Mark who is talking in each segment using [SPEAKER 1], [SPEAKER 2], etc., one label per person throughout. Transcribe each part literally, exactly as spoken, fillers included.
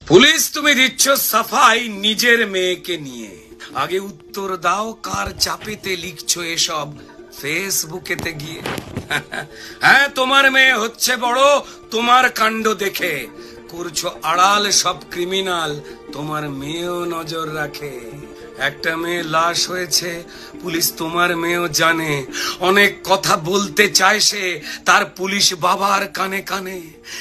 [SPEAKER 1] Police তুমি দিচ্ছ সাফাই নিজের মেয়েকে নিয়ে, আগে উত্তর দাও কার চাপেতে লিখছো এসব ফেসবুকেতে গিয়ে। হ্যাঁ, তোমার মেয়ে হচ্ছে বড়, তোমার কাণ্ড দেখে করছো আড়াল সব ক্রিমিনাল, তোমার মেয়েও নজর রাখে। একটা মেয়ে লাশ হয়েছে, পুলিশ তোমার মেয়েও জানে, অনেক কথা বলতে চায় সে তার পুলিশ বাবার কানে কানে।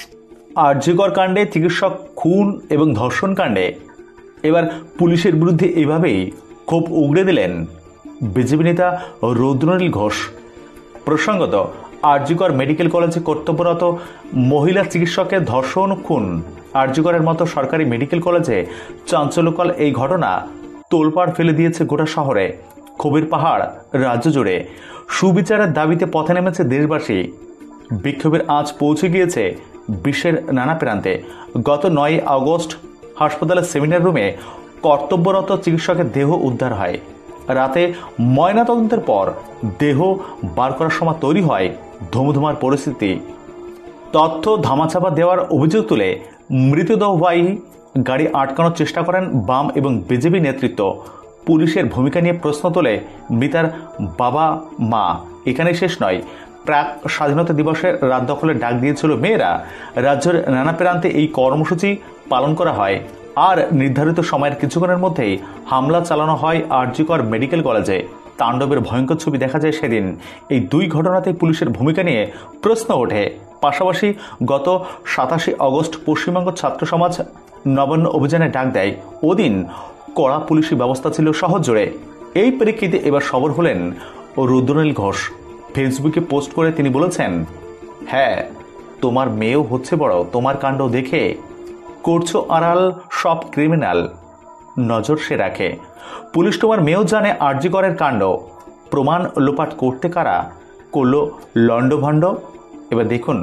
[SPEAKER 2] আরজিকর কাণ্ডে চিকিৎসক খুন এবং ধর্ষণ কাণ্ডে এবার পুলিশের বিরুদ্ধে এভাবেই ক্ষোভ উগড়ে দিলেন বিজেপি নেতা রুদ্রনীল ঘোষ। প্রসঙ্গত, আরজিকর মেডিকেল কলেজে কর্তব্যরত মহিলা চিকিৎসকের ধর্ষণ খুন, আরজিকরের মতো সরকারি মেডিকেল কলেজে চাঞ্চল্যকর এই ঘটনা তোলপাড় ফেলে দিয়েছে গোটা শহরে, ক্ষোভের পাহাড় রাজ্য জুড়ে। সুবিচারের দাবিতে পথে নেমেছে দেশবাসী, বিক্ষোভের আঁচ পৌঁছে গিয়েছে বিশ্বের নানা প্রান্তে। গত নয় আগস্ট হাসপাতালের সেমিনার রুমে কর্তব্যরত চিকিৎসকের দেহ উদ্ধার হয়। রাতে ময়নাতদন্তের পর দেহ বার করার সময় তৈরি হয় ধুমধুমার পরিস্থিতি। তথ্য ধামাচাপা দেওয়ার অভিযোগ তুলে মৃতদেহবাহী গাড়ি আটকানোর চেষ্টা করেন বাম এবং বিজেপি নেতৃত্ব। পুলিশের ভূমিকা নিয়ে প্রশ্ন তোলে মৃতার বাবা মা। এখানে শেষ নয়, প্রাক স্বাধীনতা দিবসের রাত দখলের ডাক দিয়েছিল মেয়েরা। রাজ্যের নানা প্রান্তে এই কর্মসূচি পালন করা হয়, আর নির্ধারিত সময়ের কিছুক্ষণের মধ্যেই হামলা চালানো হয় আরজিকর মেডিকেল কলেজে। তাণ্ডবের ভয়ঙ্কর ছবি দেখা যায় সেদিন। এই দুই ঘটনাতে পুলিশের ভূমিকা নিয়ে প্রশ্ন ওঠে। পাশাপাশি গত সাতাশে আগস্ট পশ্চিমবঙ্গ ছাত্র সমাজ নবান্ন অভিযানে ডাক দেয়। ওদিন কড়া পুলিশি ব্যবস্থা ছিল শহর জুড়ে। এই প্রেক্ষিতে এবার সবর হলেন রুদ্রনীল ঘোষ। ফেসবুকে পোস্ট করে তিনি বলেছেন, হ্যাঁ, তোমার মেয়েও হচ্ছে বড়, তোমার কাণ্ড দেখে করছো আড়াল সব ক্রিমিনাল, নজর সে রাখে। পুলিশ তোমার মেয়েও জানে আরজিকরের কাণ্ড, প্রমাণ লোপাট করতে কারা করলো লন্ডভন্ড। এবার দেখুন,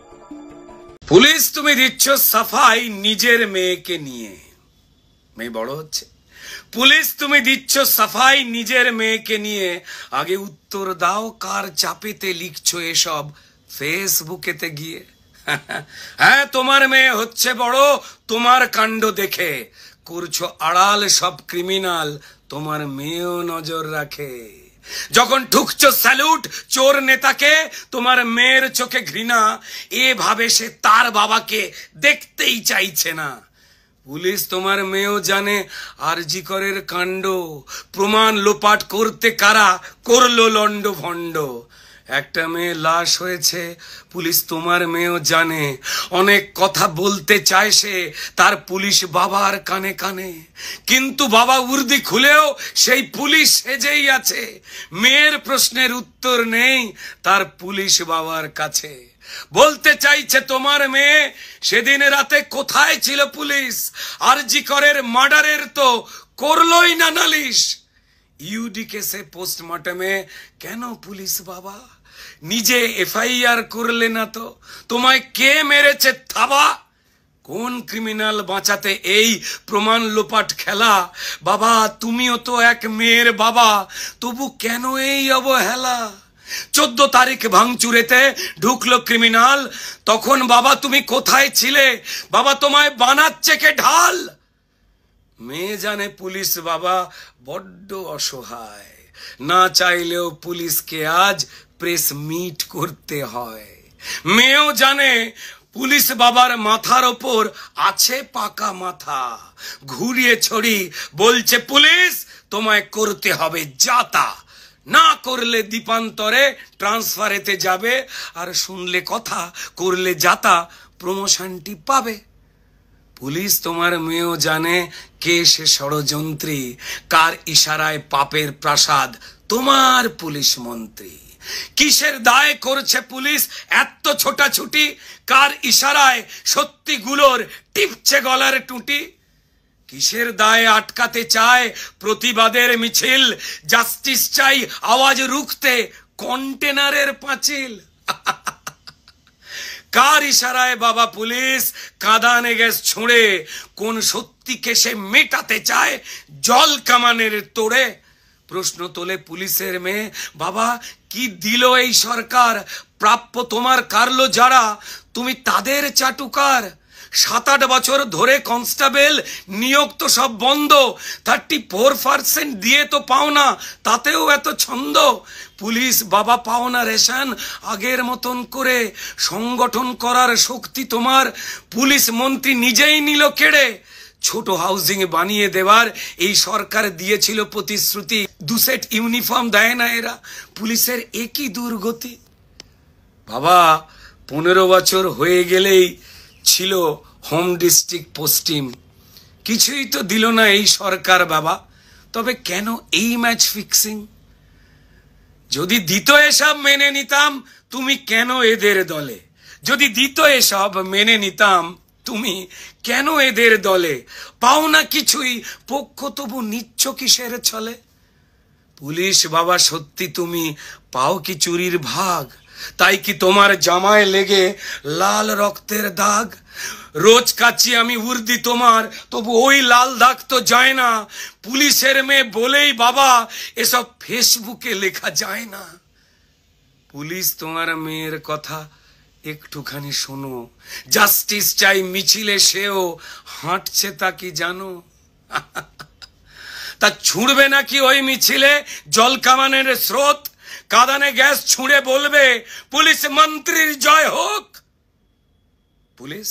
[SPEAKER 1] পুলিশ তুমি দিচ্ছ সাফাই নিজের মেয়েকে নিয়ে, মেয়ে বড় হচ্ছে। পুলিশ তুমি দিচ্ছ সাফাই নিজের মেয়েকে নিয়ে, আগে উত্তর দাও কার চাপেতে লিখছো এসব ফেসবুকেতে গিয়ে। হ্যাঁ, তোমার মেয়ে হচ্ছে বড়, তোমার কাণ্ড দেখে করছো আড়াল সব ক্রিমিনাল, তোমার মেয়েও নজর রাখে। যখন ঠুকছো স্যালুট চোর নেতাকে, তোমার মেয়ের চোখে ঘৃণা, এভাবে সে তার বাবাকে দেখতেই চাইছে না। পুলিশ তোমার মেয়েও জানে আরজিকরের কাণ্ড, প্রমাণ লোপাট করতে কারা করলো লন্ড ভণ্ড। একটা মেয়ে লাশ হয়েছে, পুলিশ তোমার মেয়েও জানে, অনেক কথা বলতে চায় সে তার পুলিশ বাবার কানে কানে। কিন্তু বাবা উর্দি খুলেও সেই পুলিশ সেজেই আছে, মেয়ের প্রশ্নের উত্তর নেই তার পুলিশ বাবার কাছে। বলতে চাইছে তোমার মেয়ে, সেদিন রাতে কোথায় ছিল পুলিশ? আরজিকরের মার্ডারের তো করলোই না নালিশ। ইউডি কেসে পোস্টমর্টমে কেন পুলিশ বাবা নিজে এফআইআর করলে না? তো তোমায় কে মেরেছে থাবা? কোন ক্রিমিনাল বাঁচাতে এই প্রমাণ লোপাট খেলা? বাবা, তুমিও তো এক মেয়ের বাবা, তবু কেন এই অবহেলা? চোদ্দ তারিখ ভাঙচুরেতে ঢুকলো ক্রিমিনাল, তখন বাবা তুমি কোথায় ছিলে? বাবা, তোমায় বানাচ্ছে কে ঢাল? মেয়ে জানে পুলিশ বাবা বড্ড অসহায়, না চাইলেও পুলিশকে আজ প্রেস মিট করতে হয়। মেয়েও জানে পুলিশ বাবার মাথার ওপর আছে পাকা মাথা, ঘুরিয়ে ছড়ি বলছে পুলিশ তোমায় করতে হবে যাতা, না করলে দ্বীপান্তরে ট্রান্সফারেতে যাবে, আর শুনলে কথা করলে যাতা প্রমোশনটি পাবে। পুলিশ তোমার মেয়েও জানে কে সে ষড়যন্ত্রী, কার ইশারায় পাপের প্রাসাদ তোমার পুলিশ মন্ত্রী। কিসের দায় করছে পুলিশ এত ছোটাছুটি, কার ইশারায় সত্যিগুলোর টিপছে গলার টুটি। কিসের দায়ে আটকাতে চায় প্রতিবাদের মিছিল, জাস্টিস চাই আওয়াজ রুখতে কন্টেনারের পাঁচিল। কার ইশারায় বাবা পুলিশ কাঁদানে গ্যাস ছুঁড়ে কোন সত্যিকে সে মেটাতে চায় জল কামানের তোড়ে? প্রশ্ন তোলে পুলিশের মেয়ে, বাবা কি দিল এই সরকার? প্রাপ্য তোমার কারলো যারা, তুমি তাদের চাটুকার। সাত আট বছর ধরে কনস্টেবল নিয়োগ তো সব বন্ধ, থার্টি ফোর পার্সেন্ট দিয়ে তো পাও না, তাতেও এত ছন্দ। পুলিশ বাবা পাও না রেশন আগের মতন করে, সংগঠন করার শক্তি তোমার পুলিশ মন্ত্রী নিজেই নিল কেড়ে। ছোট হাউজিং বানিয়ে দেওয়ার এই সরকার দিয়েছিল প্রতিশ্রুতি, দু সেট ইউনিফর্ম দেয় না এরা, পুলিশের একই দুর্গতি। বাবা পনেরো বছর হয়ে গেলেই ছিল হোম ডিস্ট্রিক্ট পোস্টিং, কিছুই তো দিল না এই সরকার বাবা। তবে কেন এই ম্যাচ ফিক্সিং? যদি দিত এসব মেনে নিতাম তুমি কেন এদের দলে, যদি দিত এসব মেনে নিতাম তুমি কেন এদের দলে? পাও না কিছুই, পক্ষ তবু নিচ্ছ কিসের ছলে? পুলিশ বাবা সত্যি তুমি পাও কি চুরির ভাগ? তাই কি তোমার জামায় লেগে লাল রক্তের দাগ? রোজ কাচি আমি উর্দি তোমার, তবু ওই লাল দাগ তো যায় না। পুলিশের মেয়ে বলেই বাবা এসব ফেসবুকে লেখা যায় না। পুলিশ তোমার মেয়ের কথা একটুখানি শোনো, জাস্টিস চাই মিছিলে সেও হাঁটছে তা কি জানো? তা ছুঁড়বে নাকি ওই মিছিলে জল কামানের স্রোত? কাঁদানে গ্যাস ছুঁড়ে বলবে পুলিশ মন্ত্রীর জয় হোক? পুলিশ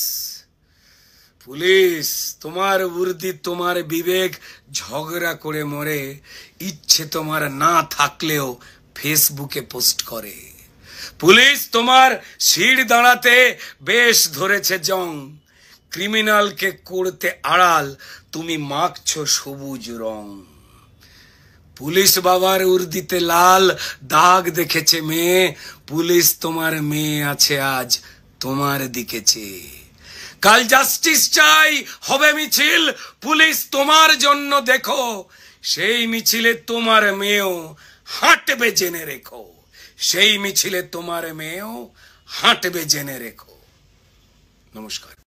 [SPEAKER 1] পুলিশ তোমার উর্দি তোমার বিবেক ঝগড়া করে মরে, ইচ্ছে তোমার না থাকলেও ফেসবুকে পোস্ট করে। পুলিশ তোমার শির দাঁড়াতে বেশ ধরেছে জং, ক্রিমিনালকে করতে আড়াল তুমি মাখছো সবুজ রং। পুলিশ বাবার উর্দিতে লাল দাগ দেখেছে মেয়ে, পুলিশ তোমার মেয়ে আছে আজ তোমার দিকে চেয়ে। কাল জাস্টিস চাই হবে মিছিল, পুলিশ তোমার জন্য দেখো, সেই মিছিলে তোমার মেয়েও হাঁটবে জেনে রেখো, সেই মিছিলে তোমার মেয়েও হাঁটবে জেনে রেখো। নমস্কার।